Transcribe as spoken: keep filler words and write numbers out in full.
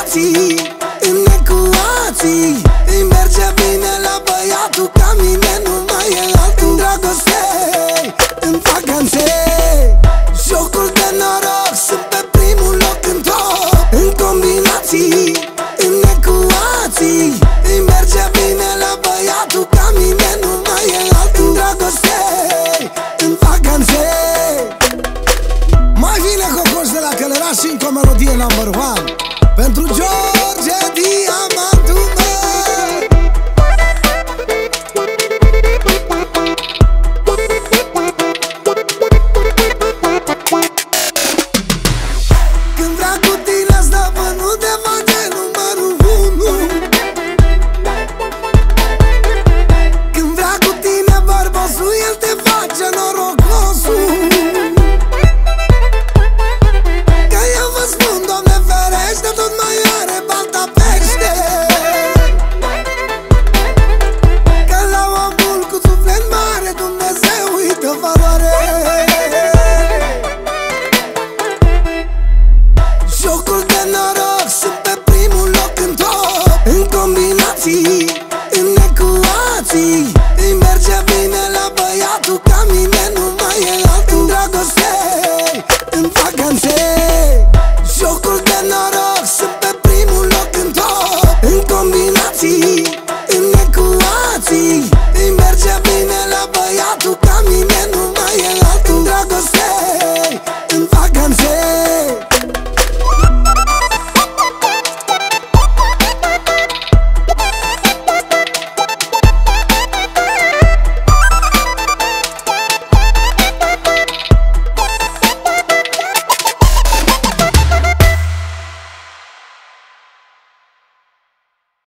combinații, în ecuații. Îi merge bine la băiatul ca mine, nu mai e altul. În dragoste, în vacanțe, jocuri de noroc, sunt pe primul loc în top. În combinații, în ecuații, îi merge bine la băiatul ca mine, nu mai e altul. În dragoste, în vacanțe. Mai vine Cocoș de la Călăraș și încă o melodie number one pentru George Diamantul meu. Când vrea cu tine stăpânul te face numărul unu. Când vrea cu tine bărbosul, el te face norocosul. Tot mai are balta pește, că la omul cu suflet mare Dumnezeu îi dă valoare. Jocuri de noroc, sunt pe primul loc în top. În combinații,